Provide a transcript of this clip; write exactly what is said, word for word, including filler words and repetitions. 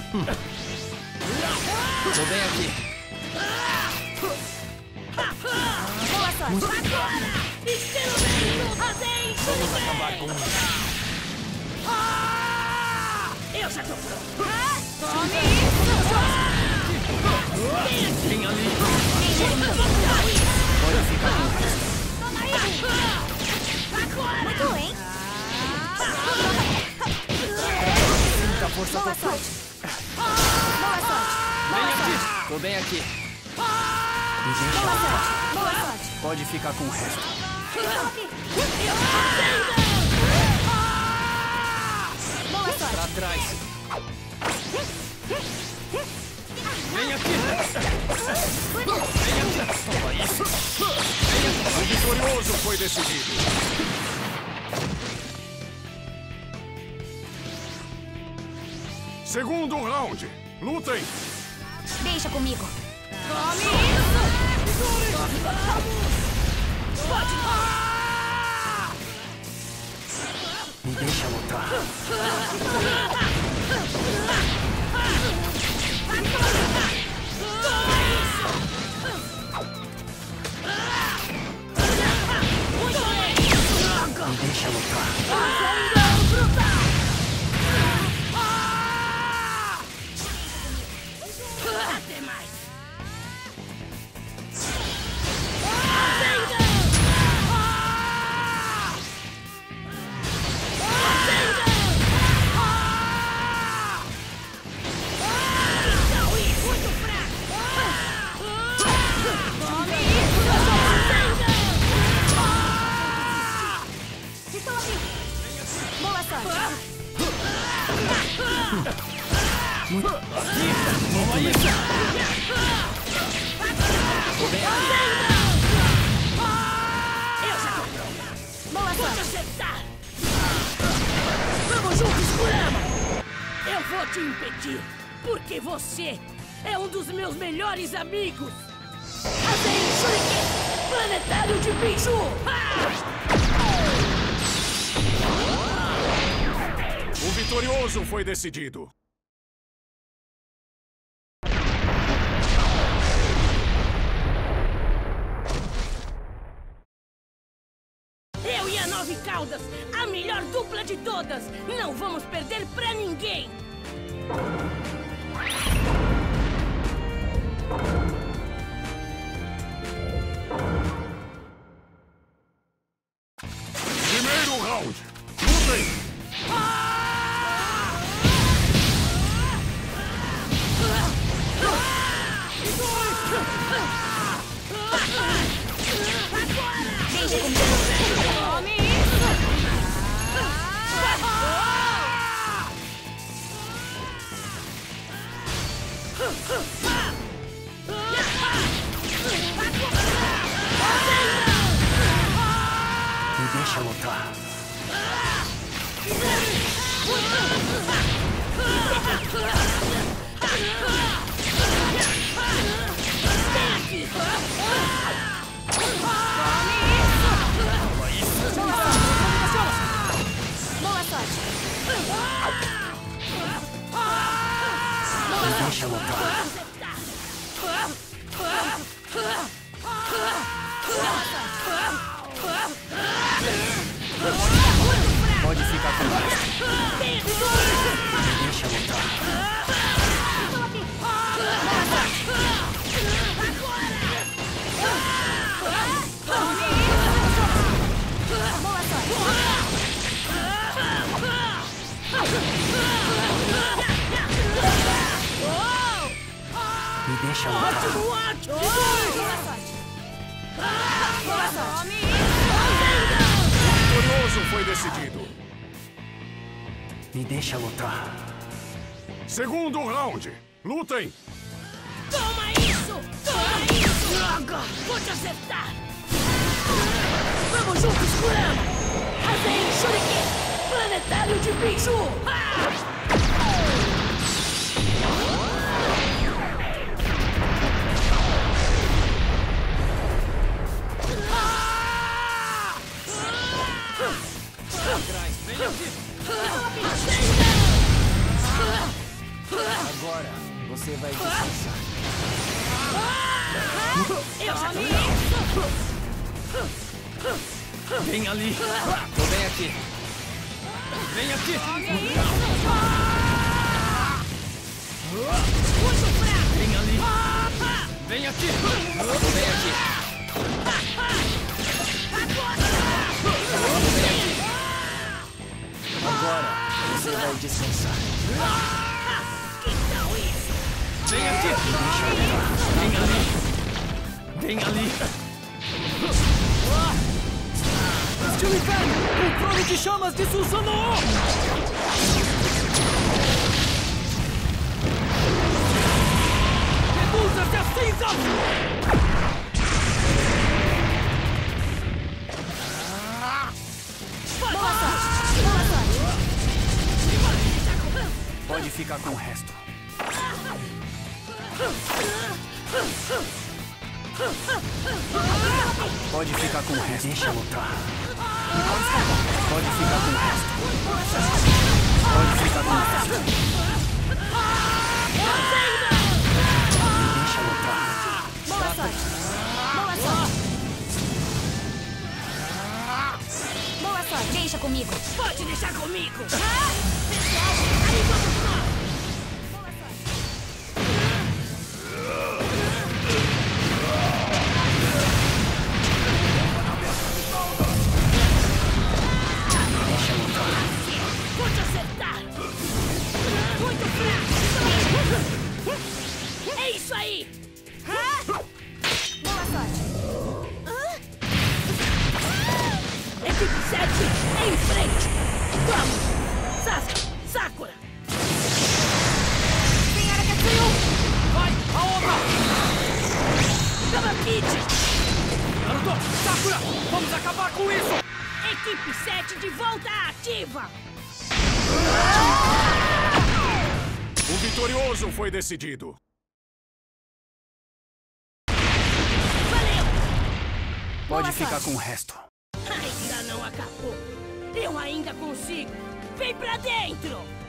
Hum. Tô bem aqui. Boa sorte. Muito... Agora! Experimento! Razei! Vamos acabar com isso. Ah! Eu já tô pronto. Ah, tome isso! Vem ali. Pode ficar com isso. Toma aí! Agora! Muito, hein? Sinta a força Boa total. sorte. Boa sorte. Vem Boa aqui. sorte. Tô bem aqui. Boa sorte. Boa sorte. Pode ficar com o resto. Boa sorte. Pra trás. Vem aqui. Vem aqui. Toma isso. Vem aqui. O vitorioso foi decidido. Segundo round. Lutem. Deixa comigo. Tome isso! Pode! Me deixa lutar. Me deixa lutar. Até mais! Estou aqui! Boa sorte! Muito... Toma isso. Tô bem aqui. Eu já tô pronto! Boa sorte! Acertar! Vamos juntos, Kurama! Eu vou te impedir, porque você é um dos meus melhores amigos! Azei Shuriken, planetário de Biju! O vitorioso foi decidido. Eu e a Nove Caudas, a melhor dupla de todas! Não vamos perder pra ninguém! Primeiro round. Lutem. Deixa comigo! Tome isso! Me deixa lutar. Boa sorte! Me deixa lutar. Pode ficar com o resto. Me deixa lutar. Estou aqui! Boa sorte! Tome isso! Boa sorte! Me deixa lutar. Boa sorte! Boa sorte! O vitorioso foi decidido. Me deixa lutar. Segundo round. Lutem. Toma isso! Toma isso! Droga! Vou te acertar! Vamos juntos, Kurama! Azei Shuriken, planetário de Biju! Atrás. Vem aqui. Agora! Você vai descansar. Eu já vi isso! Vem ali. Tô bem aqui. Vem aqui. Muito fraco! Vem ali. Vem aqui. Tô bem aqui. Agora você vai descansar. Que tal isso? Vem aqui. Vem ali. Vem ali. Estilo Inferno! Controle de chamas de Susano! Reduz-se a cinza! Boa sorte! Boa sorte! Pode ficar com o resto. Pode ficar com o resto. Deixa eu lutar. Pode ficar com o resto. Pode ficar com o resto. Deixa eu lutar. Boa sorte! Boa sorte! Boa sorte! Deixa comigo! Pode deixar comigo! Aí vamos nós! Boa sorte! Vou te acertar! Muito fraco! É isso aí! Boa sorte! Equipe sete, em frente! Vamos! Sasuke! Sakura! Senhora Katsuyu! Vai, a outra! Kamakiti! Naruto, Sakura! Vamos acabar com isso! Equipe sete de volta ativa! O vitorioso foi decidido. Valeu! Pode Boa ficar sorte. com o resto. Ainda não acabou! Eu ainda consigo! Vem pra dentro!